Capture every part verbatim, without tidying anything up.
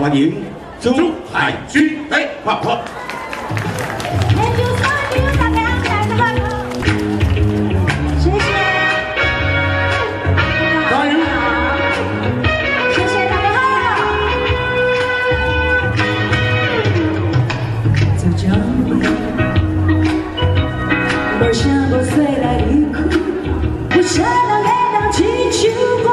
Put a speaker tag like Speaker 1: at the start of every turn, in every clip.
Speaker 1: 欢迎朱海军来跨坡。
Speaker 2: 无声无息来离开，有啥人会当亲像我？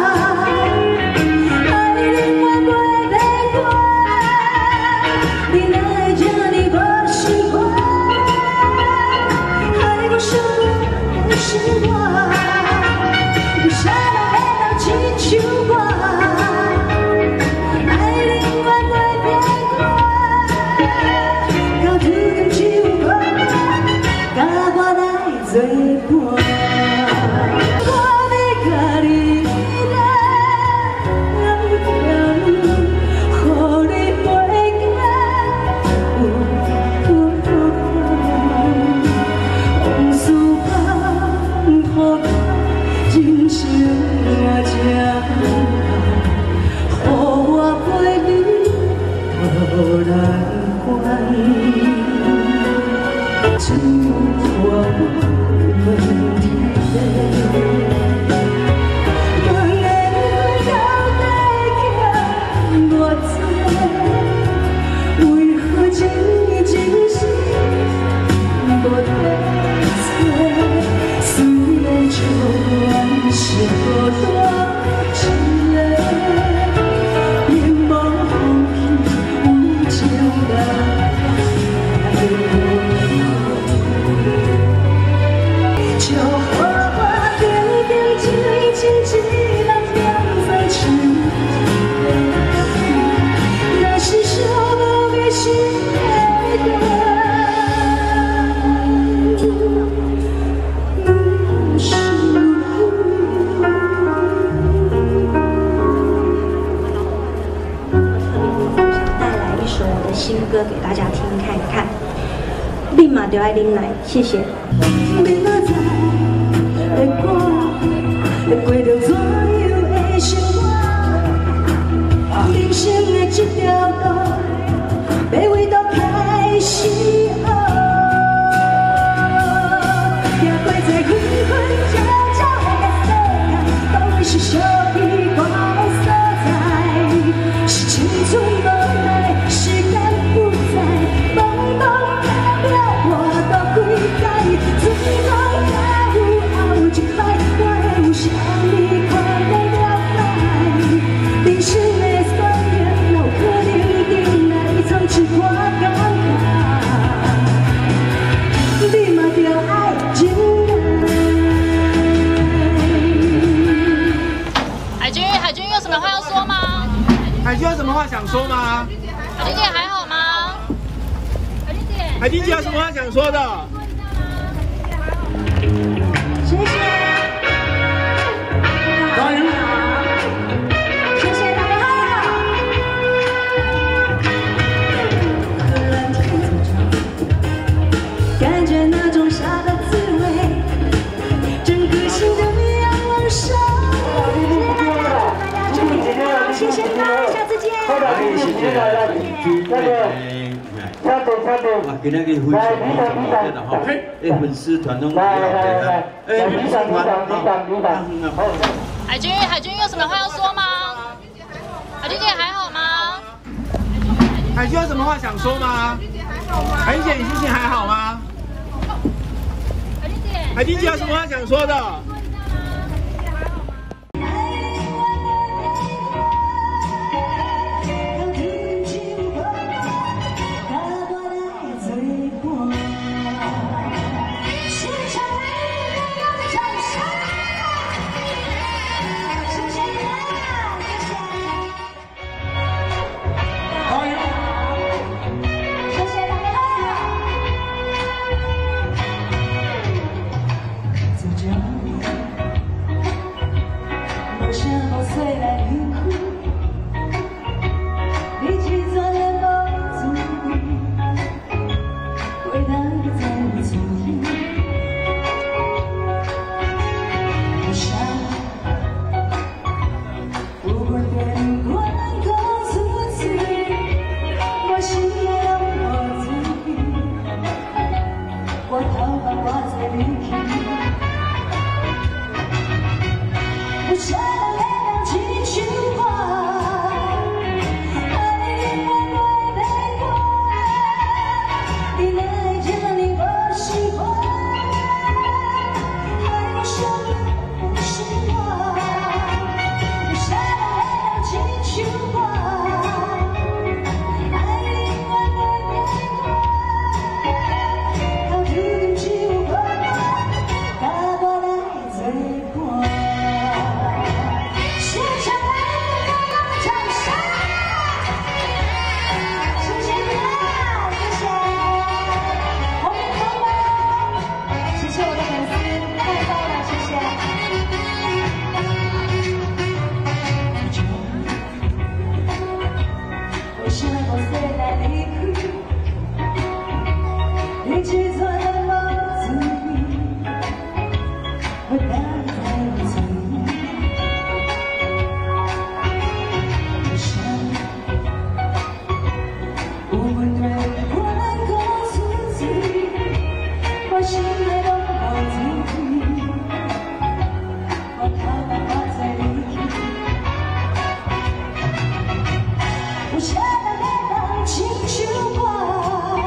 Speaker 2: 爱你永远袂变过，你哪会这呢无习惯？爱我伤我是我，有啥人会当亲像我？爱你永远袂变过，到土根只有我。 甲我来作伴，我要甲你来条路，予你袂惊。往事放予我，人生这予我陪你到难关。 只我问题问的到底欠我多？为何真真是无底找？虽然旧怨是孤单一个，眼眸红起有情感。 就予我定定一位情一人两在痴情，若是想无的是会带来一首我的新歌给大家听看看。 立马就爱恁来，谢谢。你哪知会过，会过着怎样的生活？人生的这条路，要为倒开始学。行过这分分钟钟的世界，当然是相依靠的所在，是青春无奈，时间不再，懵懂。
Speaker 3: 海军，海军有什么话要说吗？
Speaker 4: 海军有什么话想说吗？
Speaker 3: 海军姐还好吗？海军姐，
Speaker 4: 海军姐有什么话想说的？
Speaker 2: 谢谢，
Speaker 1: 加油！
Speaker 2: 谢谢大家好。感觉那种傻的滋味，整个心都要往上。谢谢大家，下次见。
Speaker 1: 谢谢军妹。哇，今天嘅非常非常好嘅啦，吼！誒粉絲團都幾好嘅啦，誒粉絲團啊，
Speaker 3: 海軍，海軍有什麼話要說嗎？海軍姐還好嗎？
Speaker 4: 海軍有什麼話想說嗎？海軍姐，你心情還好嗎？
Speaker 3: 海軍姐，
Speaker 4: 海軍姐有什麼話想說的？
Speaker 2: 就这样。 一起做梦自己，我待在嘴里。我想，我们对我能告诉自己，把心爱的抱紧紧，把它们放在里面。我想让你当亲像我。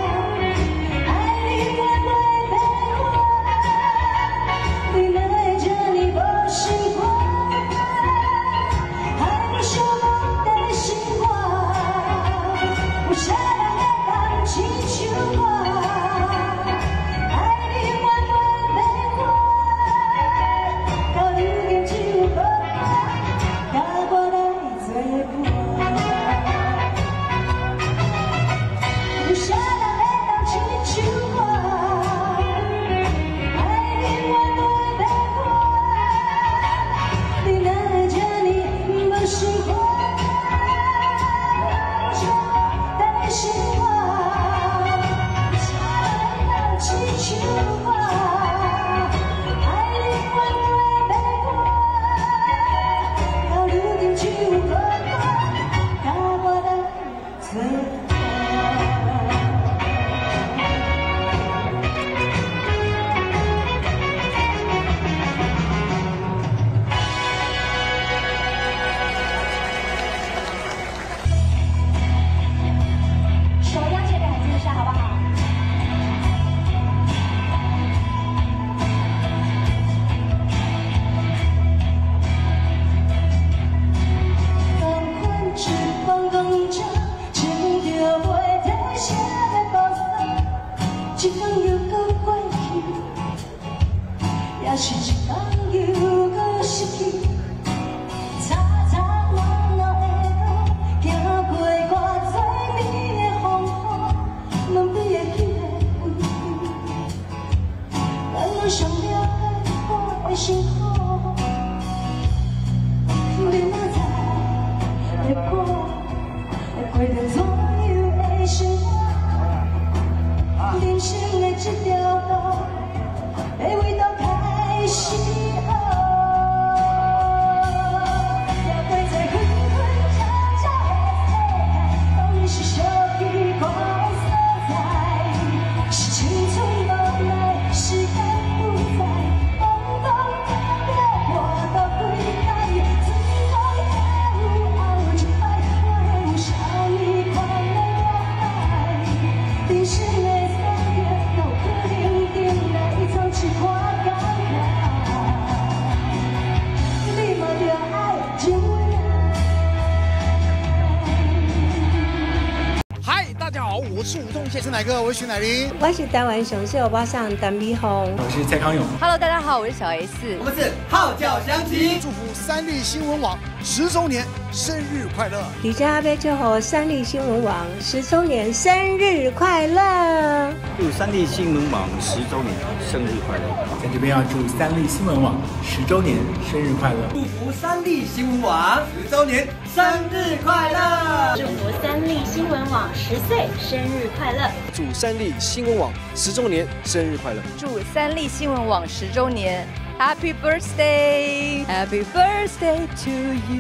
Speaker 5: 我是吴宗宪，是哪个？我是徐乃麟，
Speaker 2: 我是台湾上秀包上陈美凤，
Speaker 5: 我是蔡康永。
Speaker 6: Hello， 大家好，我是小 S，
Speaker 7: 我们是号角响起，
Speaker 5: 祝福三立新闻网十周年生日快乐！
Speaker 2: 李家阿伯祝福三立新闻网十周年生日快乐！
Speaker 8: 祝三立新闻网十周年生日快乐！
Speaker 5: 在这边要祝三立新闻网十周年生日快乐！
Speaker 7: 祝福三立新闻网十周年生日快乐！
Speaker 9: 祝福三立新闻网十岁生日快乐！
Speaker 10: 祝三立新闻网十周年生日快乐！
Speaker 6: 祝三立新闻网十周年 Happy Birthday Happy Birthday to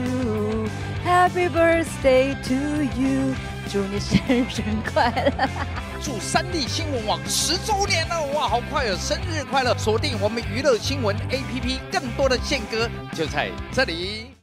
Speaker 6: you Happy Birthday to you 祝你生日快乐！
Speaker 11: 祝三立新闻网十周年了，哇，好快哦！生日快乐！锁定我们娱乐新闻 A P P， 更多的宪歌就在这里。